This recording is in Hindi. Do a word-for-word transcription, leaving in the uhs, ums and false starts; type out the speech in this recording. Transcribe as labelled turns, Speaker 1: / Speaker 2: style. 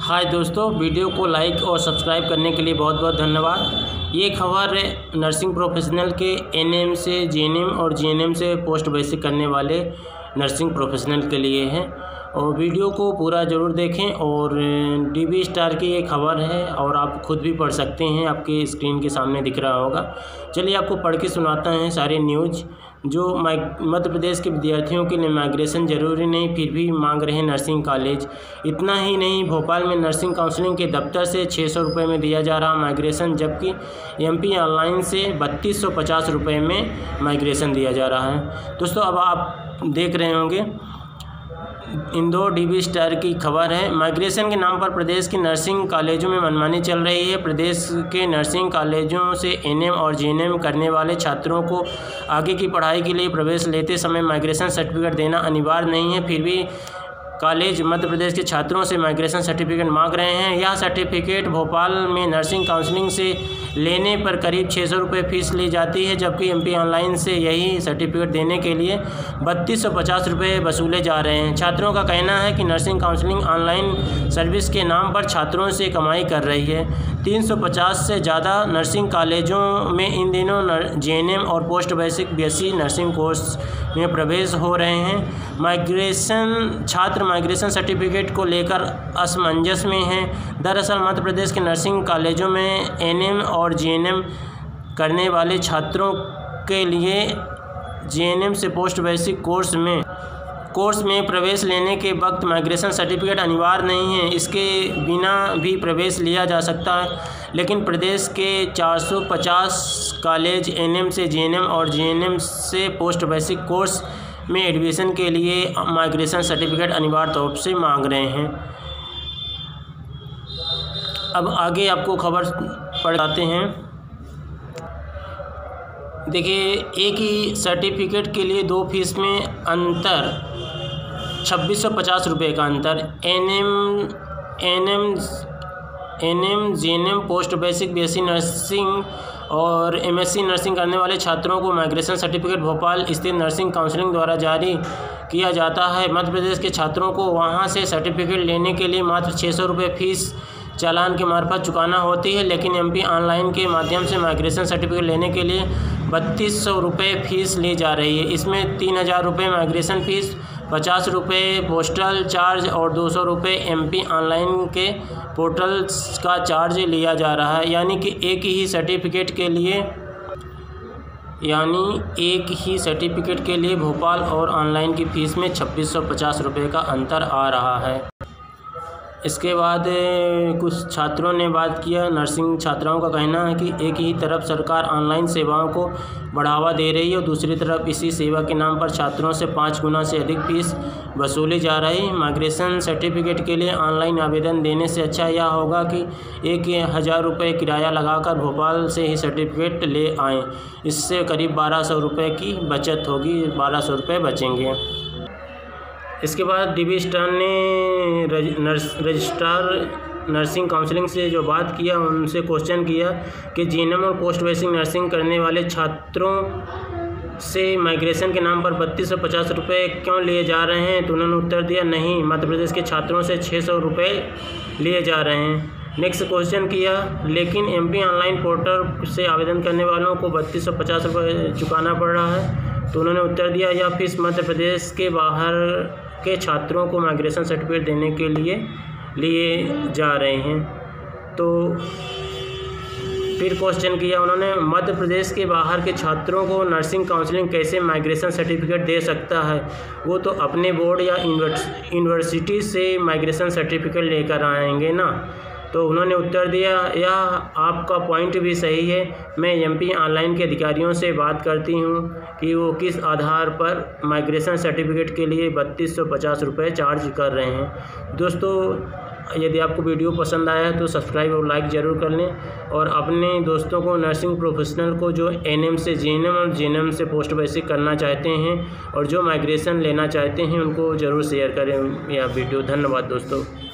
Speaker 1: हाय दोस्तों, वीडियो को लाइक और सब्सक्राइब करने के लिए बहुत बहुत धन्यवाद। ये खबर नर्सिंग प्रोफेशनल के एनएम से जीएनएम और जीएनएम से पोस्ट बेसिक करने वाले नर्सिंग प्रोफेशनल के लिए है और वीडियो को पूरा ज़रूर देखें। और डीबी स्टार की ये खबर है और आप खुद भी पढ़ सकते हैं, आपके स्क्रीन के सामने दिख रहा होगा। चलिए आपको पढ़ के सुनाता हैं सारे न्यूज़। जो मध्य प्रदेश के विद्यार्थियों के लिए माइग्रेशन ज़रूरी नहीं, फिर भी मांग रहे हैं नर्सिंग कॉलेज। इतना ही नहीं, भोपाल में नर्सिंग काउंसलिंग के दफ्तर से छः सौ रुपये में दिया जा रहा माइग्रेशन, जबकि एमपी ऑनलाइन से बत्तीस सौ पचास रुपये में माइग्रेशन दिया जा रहा है। दोस्तों अब आप देख रहे होंगे इंदौर डीबी स्टार की खबर है। माइग्रेशन के नाम पर प्रदेश के नर्सिंग कॉलेजों में मनमानी चल रही है। प्रदेश के नर्सिंग कॉलेजों से एनएम और जीएनएम करने वाले छात्रों को आगे की पढ़ाई के लिए प्रवेश लेते समय माइग्रेशन सर्टिफिकेट देना अनिवार्य नहीं है, फिर भी कॉलेज मध्य प्रदेश के छात्रों से माइग्रेशन सर्टिफिकेट मांग रहे हैं। यह सर्टिफिकेट भोपाल में नर्सिंग काउंसलिंग से लेने पर करीब छः सौ रुपये फीस ली जाती है, जबकि एमपी ऑनलाइन से यही सर्टिफिकेट देने के लिए बत्तीस सौ पचास रुपये वसूले जा रहे हैं। छात्रों का कहना है कि नर्सिंग काउंसलिंग ऑनलाइन सर्विस के नाम पर छात्रों से कमाई कर रही है। तीन सौ पचास से ज़्यादा नर्सिंग कॉलेजों में इन दिनों जीएनएम और post basic BSc nursing course में प्रवेश हो रहे हैं। माइग्रेशन छात्र माइग्रेशन सर्टिफिकेट को लेकर असमंजस में हैं। दरअसल मध्य प्रदेश के नर्सिंग कॉलेजों में एनएम और जीएनएम करने वाले छात्रों के लिए जीएनएम से पोस्ट बेसिक कोर्स में कोर्स में प्रवेश लेने के वक्त माइग्रेशन सर्टिफिकेट अनिवार्य नहीं है, इसके बिना भी प्रवेश लिया जा सकता है। लेकिन प्रदेश के चार सौ पचास कॉलेज एनएम से जीएनएम और जीएनएम से पोस्ट बेसिक कोर्स में एडमिशन के लिए माइग्रेशन सर्टिफिकेट अनिवार्य तौर से मांग रहे हैं। अब आगे आपको खबर पढ़ाते हैं। देखिए, एक ही सर्टिफिकेट के लिए दो फीस में अंतर, छब्बीस सौ पचास रुपये का अंतर। NM NM NM GNM post basic BSc nursing और एमएससी नर्सिंग करने वाले छात्रों को माइग्रेशन सर्टिफिकेट भोपाल स्थित नर्सिंग काउंसलिंग द्वारा जारी किया जाता है। मध्य प्रदेश के छात्रों को वहां से सर्टिफिकेट लेने के लिए मात्र छः सौ रुपये फीस चालान के मार्फत चुकाना होती है, लेकिन एमपी ऑनलाइन के माध्यम से माइग्रेशन सर्टिफिकेट लेने के लिए बत्तीस सौ रुपये फीस ली जा रही है। इसमें तीन हज़ार रुपये माइग्रेशन फ़ीस, पचास रुपये पोस्टल चार्ज और दो सौ रुपये एमपी ऑनलाइन के पोर्टल का चार्ज लिया जा रहा है। यानी कि एक ही सर्टिफिकेट के लिए यानी एक ही सर्टिफिकेट के लिए भोपाल और ऑनलाइन की फ़ीस में छब्बीस सौ पचास रुपये का अंतर आ रहा है। इसके बाद कुछ छात्रों ने बात किया। नर्सिंग छात्राओं का कहना है कि एक ही तरफ सरकार ऑनलाइन सेवाओं को बढ़ावा दे रही है और दूसरी तरफ इसी सेवा के नाम पर छात्रों से पाँच गुना से अधिक फीस वसूली जा रही है। माइग्रेशन सर्टिफिकेट के लिए ऑनलाइन आवेदन देने से अच्छा यह होगा कि एक हज़ार रुपये किराया लगाकर भोपाल से ही सर्टिफिकेट ले आएँ। इससे करीब बारह सौ रुपये की बचत होगी, बारह सौ रुपये बचेंगे। इसके बाद डीबी स्टार ने रजिस्ट्रार नर्सिंग काउंसलिंग से जो बात किया, उनसे क्वेश्चन किया कि जीएनएम और पोस्ट बेसिक नर्सिंग करने वाले छात्रों से माइग्रेशन के नाम पर बत्तीस सौ पचास रुपये क्यों लिए जा रहे हैं, तो उन्होंने उत्तर दिया, नहीं, मध्य प्रदेश के छात्रों से छः सौ रुपये लिए जा रहे हैं। नेक्स्ट क्वेश्चन किया, लेकिन एमपी ऑनलाइन पोर्टल से आवेदन करने वालों को बत्तीस सौ पचास रुपये चुकाना पड़ रहा है, तो उन्होंने उत्तर दिया, यह फीस मध्य प्रदेश के बाहर के छात्रों को माइग्रेशन सर्टिफिकेट देने के लिए लिए जा रहे हैं। तो फिर क्वेश्चन किया उन्होंने, मध्य प्रदेश के बाहर के छात्रों को नर्सिंग काउंसलिंग कैसे माइग्रेशन सर्टिफिकेट दे सकता है, वो तो अपने बोर्ड या यूनिवर्सिटी से माइग्रेशन सर्टिफिकेट लेकर आएंगे ना। तो उन्होंने उत्तर दिया, यह आपका पॉइंट भी सही है। मैं एमपी ऑनलाइन के अधिकारियों से बात करती हूँ कि वो किस आधार पर माइग्रेशन सर्टिफिकेट के लिए बत्तीस सौ पचास रुपये चार्ज कर रहे हैं। दोस्तों, यदि आपको वीडियो पसंद आया है तो सब्सक्राइब और लाइक ज़रूर कर लें और अपने दोस्तों को नर्सिंग प्रोफेशनल को जो एनएम से जीएनएम और जीएनएम से पोस्ट बेसिक करना चाहते हैं और जो माइग्रेशन लेना चाहते हैं उनको ज़रूर शेयर करें यह वीडियो। धन्यवाद दोस्तों।